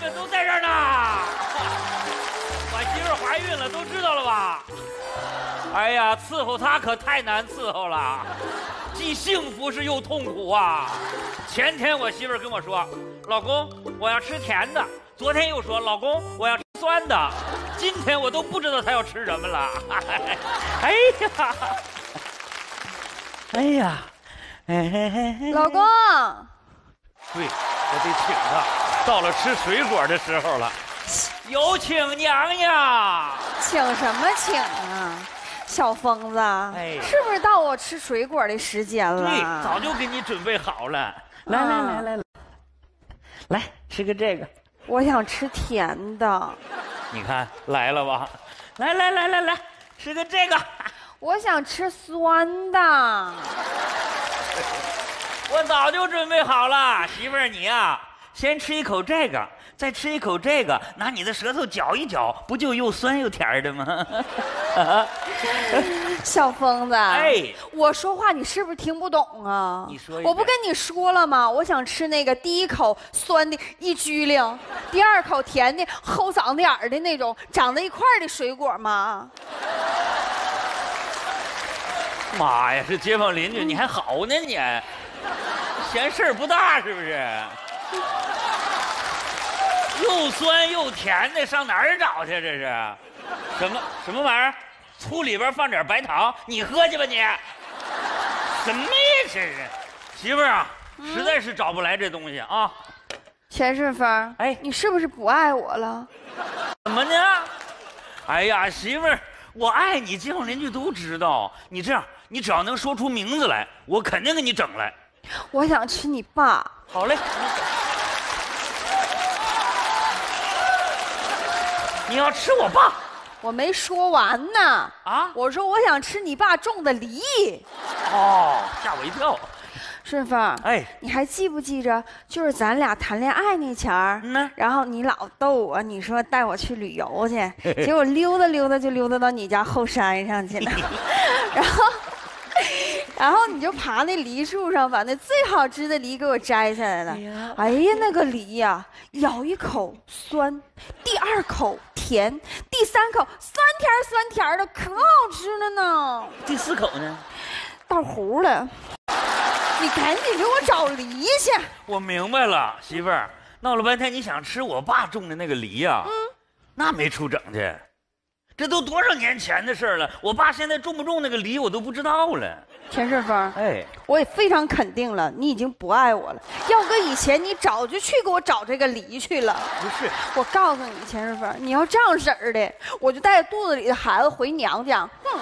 们都在这儿呢。我媳妇怀孕了，都知道了吧？哎呀，伺候她可太难伺候了，既幸福是又痛苦啊。前天我媳妇跟我说，老公，我要吃甜的。昨天又说，老公，我要吃酸的。今天我都不知道她要吃什么了。哎呀，哎呀， 老公。 对，我得请她。到了吃水果的时候了，有请娘娘。 请什么请啊？小疯子， 哎， 是不是到我吃水果的时间了？ 对，早就给你准备好了。来，来吃个这个。 我想吃甜的。 你看来了吧？来，吃个这个。 我想吃酸的。 我早就准备好了，媳妇儿你呀，先吃一口这个，再吃一口这个，拿你的舌头搅一搅，不就又酸又甜的吗？ 小疯子， 哎， 我说话你是不是听不懂啊？ 你说一遍， 我不跟你说了吗？我想吃那个第一口酸的一拘灵，第二口甜的齁嗓子眼儿的那种长在一块儿的水果吗？ 妈呀，这街坊邻居你还好呢你，嫌事儿不大是不是？又酸又甜的，上哪儿找去？这是什么玩意儿？醋里边放点白糖，你喝去吧你。什么呀这是？媳妇儿啊，实在是找不来这东西啊。 钱顺风， 哎， 你是不是不爱我了？ 怎么呢？哎呀，媳妇儿，我爱你，街坊邻居都知道。你这样，你只要能说出名字来，我肯定给你整来。 我想吃你爸。 好嘞。你要吃我爸？ 我没说完呢。 啊？ 我说我想吃你爸种的梨。 哦，吓我一跳。 顺风， 哎， 你还记不记着，就是咱俩谈恋爱那前儿，然后你老逗我，你说带我去旅游去，结果溜达溜达就溜达到你家后山上去了，然后你就爬那梨树上，把那最好吃的梨给我摘下来了。哎呀，那个梨呀，咬一口酸，第二口甜，第三口酸甜的，可好吃了呢。 第四口呢？ 到糊了。你赶紧给我找梨去！ 我明白了，媳妇儿，闹了半天你想吃我爸种的那个梨呀？那没处整去，这都多少年前的事儿了。我爸现在种不种那个梨我都不知道了。 钱顺风， 哎， 我也非常肯定了，你已经不爱我了。要搁以前，你早就去给我找这个梨去了。 不是， 我告诉你，钱顺风，你要这样式儿的，我就带着肚子里的孩子回娘家。哼！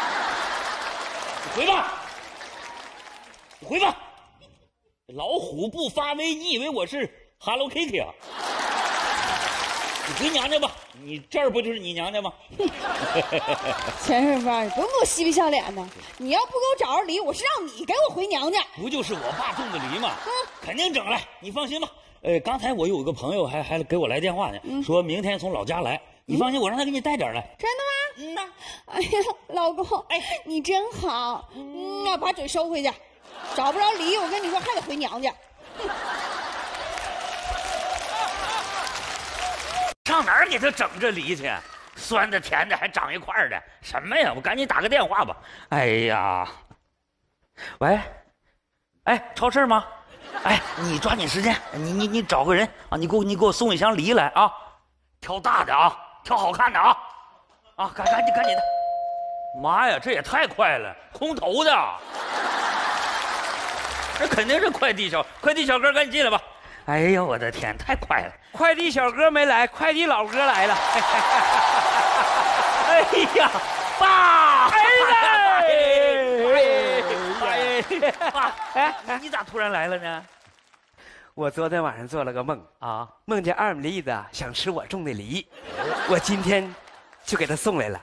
回吧。回吧，老虎不发威，你以为我是 Hello Kitty 啊？你回娘家吧，你这儿不就是你娘家吗？ 钱顺风，你不用给我嬉皮笑脸的。你要不给我找着梨，我是让你给我回娘家。 不就是我爸种的梨吗？肯定整来，你放心吧。刚才我有个朋友还给我来电话呢，说明天从老家来。你放心，我让他给你带点来。 真的吗？呐。哎呀，老公，哎，你真好。把嘴收回去。找不着梨，我跟你说还得回娘家。 上哪儿给他整这梨去？酸的甜的还长一块儿的，什么呀？我赶紧打个电话吧。哎呀，喂，哎，超市吗？哎，你抓紧时间，你找个人啊，你给我送一箱梨来啊，挑大的啊，挑好看的啊，赶紧的。妈呀，这也太快了，空投的。这肯定是快递小哥，赶紧进来吧！哎呦，我的天，太快了！ 快递小哥没来，快递老哥来了。 哎呀，爸！爸，你咋突然来了呢？ 我昨天晚上做了个梦啊，梦见二米粒子想吃我种的梨，我今天就给他送来了。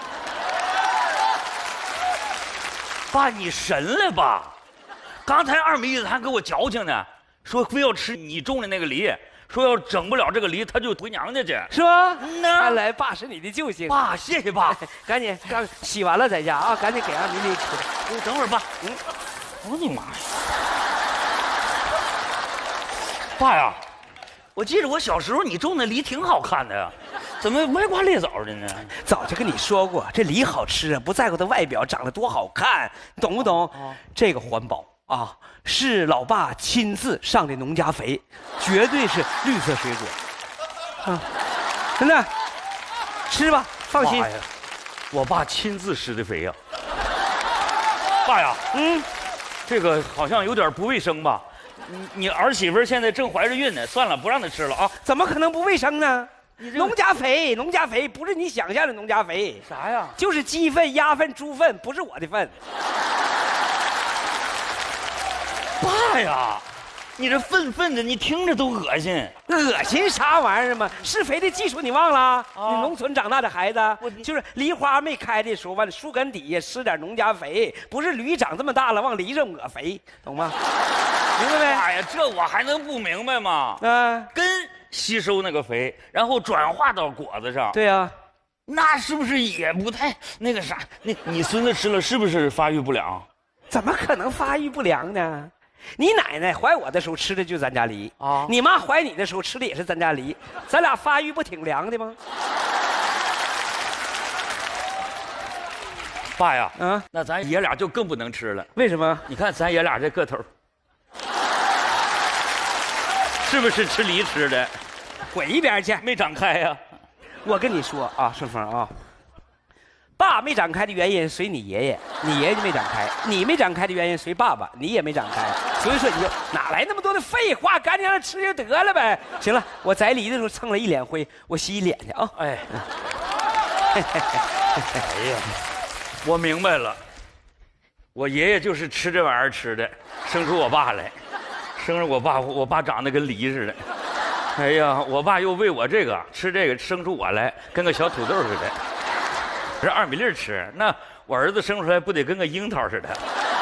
爸，你神了吧？刚才二米子还给我矫情呢，说非要吃你种的那个梨，说要整不了这个梨，他就回娘家去。 是吧？看来爸是你的救星。 爸，谢谢爸。 赶紧刚洗完了在家啊，赶紧给二米粒吃。 等会儿爸。我的妈呀！爸呀， 我记得我小时候你种的梨挺好看的呀，怎么歪瓜裂枣的呢？ 早就跟你说过，这梨好吃啊，不在乎它外表长得多好看，懂不懂？这个环保啊，是老爸亲自上的农家肥，绝对是绿色水果。啊，真的，吃吧，放心。 我爸亲自施的肥呀。爸呀，这个好像有点不卫生吧？你儿媳妇现在正怀着孕呢，算了，不让她吃了啊！ 怎么可能不卫生呢？农家肥，农家肥不是你想象的农家肥。 啥呀？ 就是鸡粪、鸭粪、猪粪，不是我的粪。 爸呀，你这粪的，你听着都恶心。 恶心啥玩意儿嘛？施肥的技术你忘了？你农村长大的孩子，就是梨花没开的时候，往树根底下施点农家肥，不是驴长这么大了往梨上抹肥，懂吗？明白没？ 哎呀，这我还能不明白吗？根吸收那个肥，然后转化到果子上。 对呀， 那是不是也不太那个啥？你孙子吃了是不是发育不良？ 怎么可能发育不良呢？你奶奶怀我的时候吃的就是咱家梨啊，你妈怀你的时候吃的也是咱家梨，咱俩发育不挺良的吗？ 爸呀，那咱爷俩就更不能吃了。 为什么？ 你看咱爷俩这个头，是不是吃梨吃的？ 滚一边去， 没长开呀！ 我跟你说啊，顺风啊，爸没长开的原因随你爷爷，你爷爷就没长开；你没长开的原因随爸爸，你也没长开。所以说你就哪来那么多的废话，赶紧让他吃就得了呗。行了，我摘梨的时候蹭了一脸灰，我洗脸去啊。 哎，哎呀，我明白了，我爷爷就是吃这玩意儿吃的，生出我爸来，生着我爸长得跟梨似的。哎呀，我爸又喂我这个吃这个，生出我来跟个小土豆似的。这2米粒吃，那我儿子生出来不得跟个樱桃似的？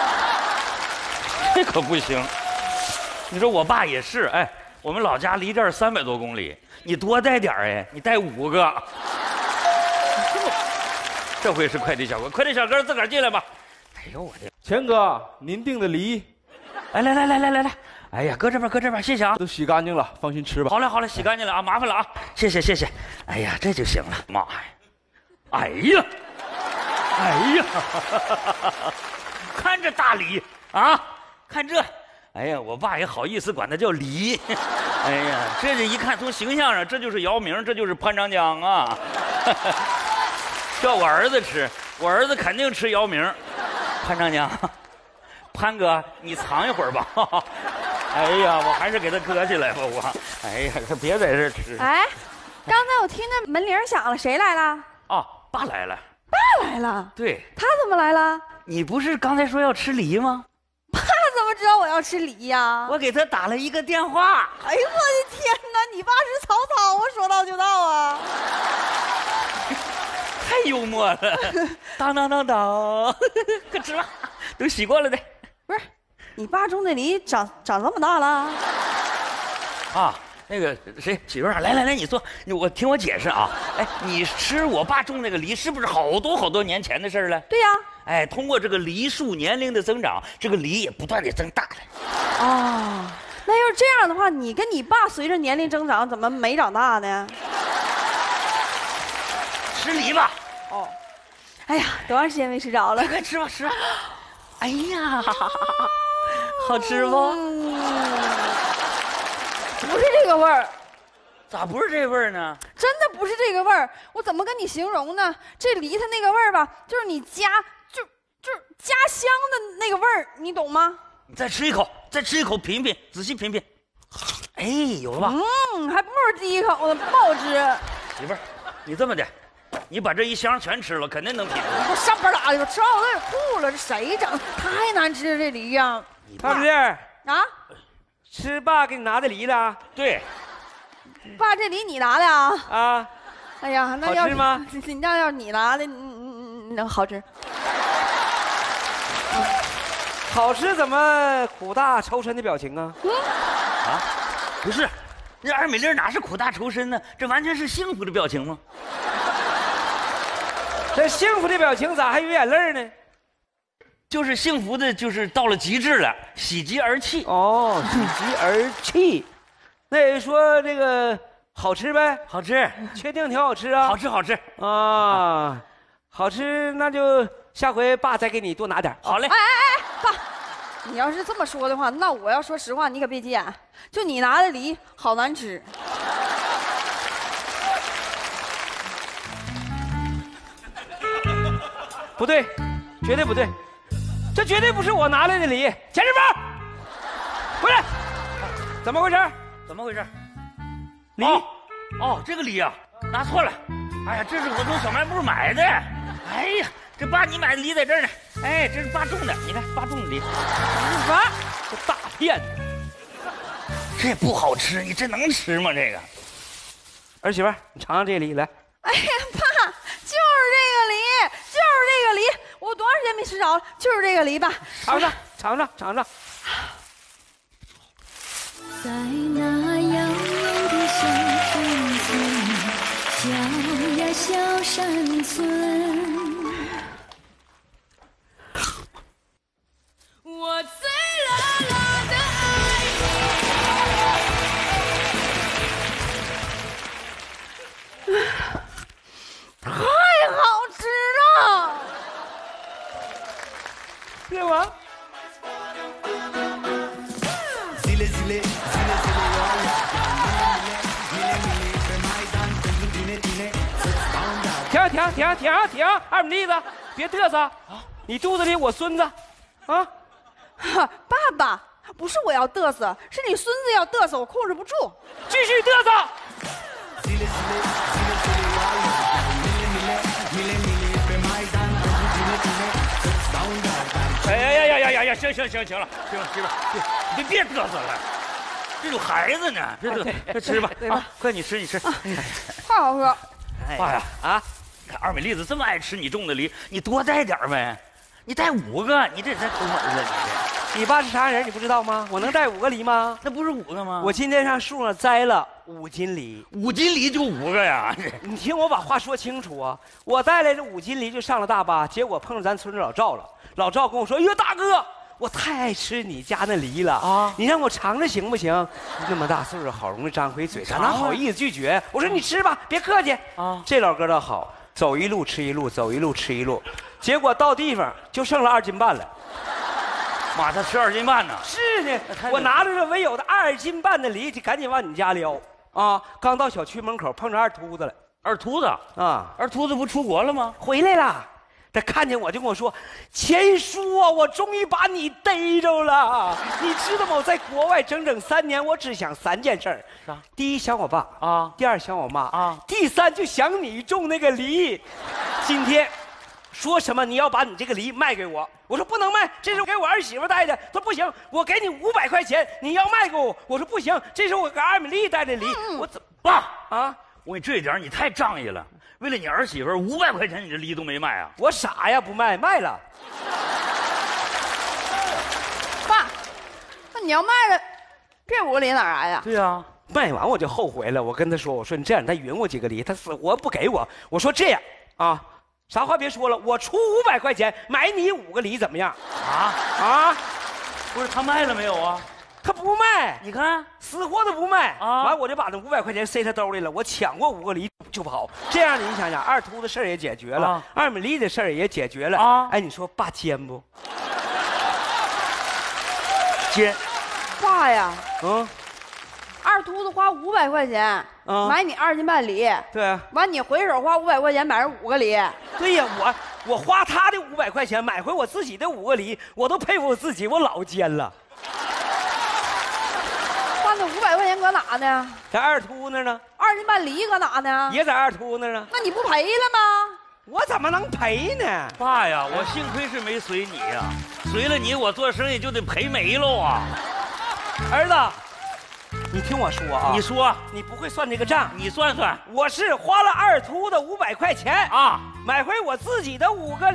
这可不行。你说我爸也是，哎，我们老家离这儿300多公里，你多带点哎，你带5个。这回是快递小哥，快递小哥自个儿进来吧。哎呦我的， 钱哥，您订的梨， 哎来，哎呀，搁这边，谢谢啊， 都洗干净了，放心吃吧。 好嘞，洗干净了啊，麻烦了啊，谢谢。哎呀，这就行了，妈呀！哎呀，看这大梨啊，看这，哎呀，我爸也好意思管它叫梨，哎呀，这一看从形象上，这就是姚明，这就是潘长江啊。这我儿子吃，我儿子肯定吃姚明，潘长江，潘哥，你藏一会儿吧。哎呀，我还是给他搁起来吧，我。哎呀，可别在这吃。 哎，刚才我听那门铃响了，谁来了？ 哦，爸来了。 爸来了？ 对。 他怎么来了？ 你不是刚才说要吃梨吗？ 爸怎么知道我要吃梨呀？ 我给他打了一个电话。 哎呦我的天哪！你爸是曹操啊，说到就到啊！ 太幽默了。当，快吃吧，都洗过了的。 不是，你爸种的梨长这么大了？ 啊。那个谁，媳妇儿，来，你坐，我听我解释啊。哎，你吃我爸种那个梨，是不是好多年前的事了？ 对呀。 哎，通过这个梨树年龄的增长，这个梨也不断的增大了。 哦，那要是这样的话，你跟你爸随着年龄增长，怎么没长大呢？ 吃梨吧。 哦。哎呀，多长时间没吃着了？ 快吃吧，吃。哎呀，好吃不？ 不是这个味儿， 咋不是这味儿呢？ 真的不是这个味儿，我怎么跟你形容呢？这梨它那个味儿吧，就是你就是家乡的那个味儿，你懂吗？ 你再吃一口，品品，仔细品品。哎，有了吧？ 还不如第一口呢，不好吃。 媳妇儿，你这么的，你把这一箱全吃了，肯定能品。 我上班打的，吃完我都有吐了，这谁整？太难吃了这梨呀！ 胖子啊。吃爸给你拿的梨了？ 对， 爸，这梨你拿的啊？ 啊， 哎呀，那好吃吗？ 要是你拿的，能好吃？ 好吃怎么苦大仇深的表情啊？ 不是，这2米粒哪是苦大仇深呢？这完全是幸福的表情吗？ 这幸福的表情咋还有眼泪呢？ 就是幸福的，就是到了极致了，喜极而泣。 哦，喜极而泣。 那也说这个好吃呗？ 好吃， 确定挺好吃啊？ 好吃，好吃。 啊，好吃，那就下回爸再给你多拿点。 好嘞。 爸，你要是这么说的话，那我要说实话，你可别急眼。就你拿的梨好难吃。 不对，绝对不对，这绝对不是我拿来的梨。钱师傅，回来，怎么回事？ 怎么回事？ 梨？ 哦，这个梨啊，拿错了。哎呀，这是我从小卖部买的。哎呀，这爸你买的梨在这儿呢。哎，这是爸种的，你看爸种的梨。 啥？这大骗子！ 这也不好吃，你这能吃吗？这个。 儿媳妇，你尝尝这梨来。 哎呀，爸，就是这个梨，就是这个梨，我多长时间没吃着了？就是这个梨吧， 尝尝，尝尝，尝尝。 在那遥远的小山村，小呀小山村，我醉了啦的爱你。 太好吃了！ 是吗？停！二米粒子，别嘚瑟啊！你肚子里我孙子，啊！ 爸爸，不是我要嘚瑟，是你孙子要嘚瑟，我控制不住。 继续嘚瑟！ 哎呀，行了，媳妇，别嘚瑟了，这有孩子呢，别嘚瑟，快吃吧，啊，快你吃。 太好喝。 爸呀，啊，看二美栗子这么爱吃你种的梨，你多带点呗，你带5个，你这才抠门了， 你爸是啥人？你不知道吗？我能带5个梨吗？ 那不是5个吗？ 我今天上树上摘了5斤梨 ，5斤梨就5个呀！ 你听我把话说清楚啊！我带来这5斤梨就上了大巴，结果碰上咱村长老赵了。老赵跟我说：“哎呦，大哥，我太爱吃你家那梨了啊！你让我尝尝行不行？那么大岁数，好容易张回嘴，咋能好意思拒绝？”我说：“你吃吧，别客气啊。”这老哥倒好，走一路吃一路，走一路吃一路，结果到地方就剩了2斤半了。 妈，他吃2斤半呢？ 是呢，我拿着这唯有的2斤半的梨，就赶紧往你家撩啊！刚到小区门口，碰着二秃子了。 二秃子啊， 二秃子不出国了吗？ 回来了。他看见我就跟我说：“钱叔啊，我终于把你逮着了！你知道吗？我在国外整整3年，我只想3件事儿： 啥？ 第一想我爸啊， 第2想我妈啊， 第3就想你种那个梨。今天说什么你要把你这个梨卖给我？我说不能卖，这是我给我儿媳妇带的。他说不行，我给你500块钱，你要卖给我。我说不行，这是我给二美丽带的梨。我怎爸啊？ 我跟你这一点你太仗义了。”为了你儿媳妇500块钱，你这梨都没卖啊？ 我傻呀，不卖，卖了。 爸，那你要卖了，这5个梨哪来呀？ 对呀， 卖完我就后悔了。我跟他说：“我说你这样，他匀我几个梨，他死活不给我。我说这样啊，啥话别说了，我出500块钱买你5个梨，怎么样？”啊， 不是他卖了没有啊？ 他不卖， 你看死活都不卖啊！ 完我就把那500块钱塞他兜里了。我抢过5个梨就跑，这样你想想，二秃的事儿也解决了，二美丽的事儿也解决了啊！哎，你说爸奸不？ 奸。 爸呀，二秃子花500块钱买你2斤半梨， 对啊， 完你回手花500块钱买5个梨。 对呀，我花他的500块钱买回我自己的5个梨，我都佩服我自己，我老奸了。 那500块钱搁哪呢？ 在二秃那呢。 2斤半梨搁哪呢？ 也在二秃那呢。 那你不赔了吗？ 我怎么能赔呢？ 爸呀，我幸亏是没随你呀，随了你我做生意就得赔没喽啊！ 儿子，你听我说啊， 你说， 你不会算这个账， 你算算， 我是花了二秃的500块钱啊， 买回我自己的5个，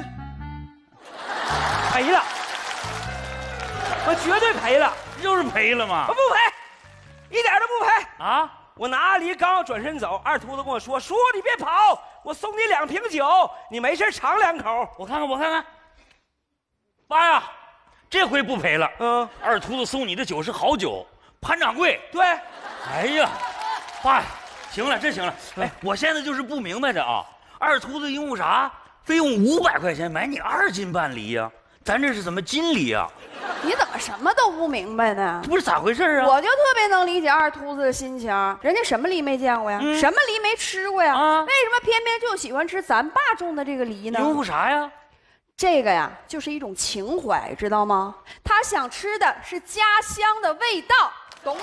赔了，我绝对赔了， 就是赔了吗？ 我不赔，一点都不赔啊！ 我拿梨刚要转身走，二秃子跟我说：“叔，你别跑，我送你2瓶酒，你没事尝2口。” 我看看，爸呀，这回不赔了。二秃子送你的酒是好酒， 潘掌柜。 对， 哎呀，爸，行了，这行了。哎，我现在就是不明白的啊，二秃子因为啥非用500块钱买你2斤半梨呀？咱这是怎么斤梨呀？ 你怎么什么都不明白呢？ 这不是咋回事啊？ 我就特别能理解二秃子的心情，人家什么梨没见过呀？什么梨没吃过呀？为什么偏偏就喜欢吃咱爸种的这个梨呢？ 因为啥呀？ 这个呀，就是一种情怀，知道吗？他想吃的是家乡的味道，懂吗？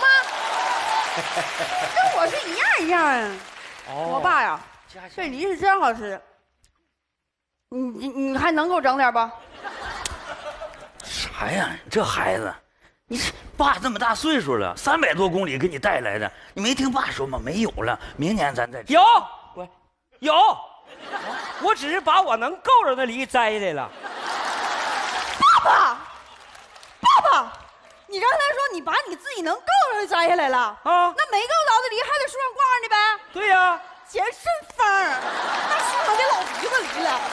跟我是一样一样啊。我爸呀，这梨是真好吃。你还能给我整点不？ 啥呀？你这孩子，你爸这么大岁数了，300多公里给你带来的，你没听爸说吗？没有了，明年咱再吃。 有，我只是把我能够着的梨摘来了。 爸爸，你刚才说你把你自己能够着的摘下来了啊？那没够着的梨还在树上挂着呢呗？ 对呀， 嫌顺风，那树上给老鼻子梨了。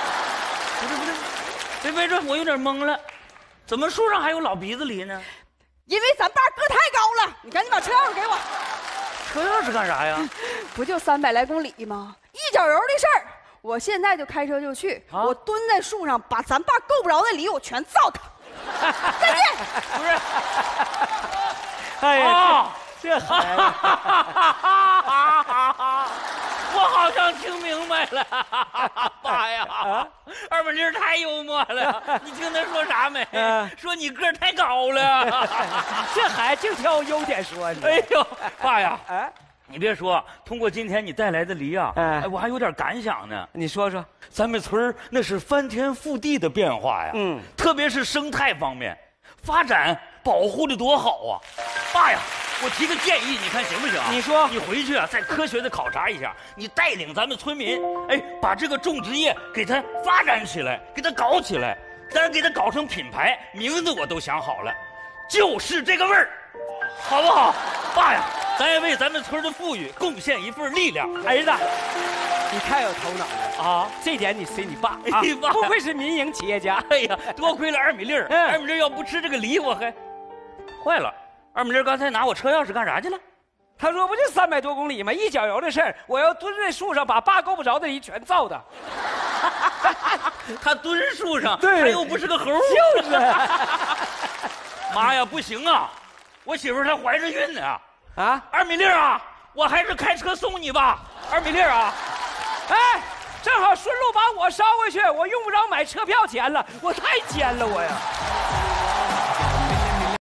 别这，我有点懵了，怎么树上还有老鼻子梨呢？ 因为咱爸个太高了，你赶紧把车钥匙给我。 车钥匙干啥呀？ 不就300来公里吗？一脚油的事儿，我现在就开车就去。我蹲在树上，把咱爸够不着的梨我全糟蹋。再见。 不是， 哎呀，这孩子， 我好像听明白了，爸呀，二本林太幽默了。你听他说啥没？说你个儿太高了。 这孩子净挑优点说你。 哎呦，爸呀，你别说，通过今天你带来的梨啊，我还有点感想呢。 你说说， 咱们村那是翻天覆地的变化呀，特别是生态方面，发展保护的多好啊！爸呀，我提个建议，你看行不行啊？ 你说， 你回去啊，再科学的考察一下，你带领咱们村民，哎，把这个种植业给它发展起来，给它搞起来，当然给它搞成品牌，名字我都想好了，就是这个味儿，好不好？爸呀，咱也为咱们村的富裕贡献一份力量。 儿子，你太有头脑了啊！这点你随你爸啊，不愧是民营企业家。 哎呀，多亏了二米粒儿，二米粒儿要不吃这个梨，我还坏了。二米粒儿刚才拿我车钥匙干啥去了？ 他说不就300多公里吗？一脚油的事儿，我要蹲在树上把爸够不着的梨全造的。 他蹲树上， 对， 他又不是个猴。 就是。 妈呀，不行啊！我媳妇她怀着孕呢。 啊， 二米粒儿啊，我还是开车送你吧。二米粒儿啊， 哎，正好顺路把我捎回去，我用不着买车票钱了，我太尖了我呀。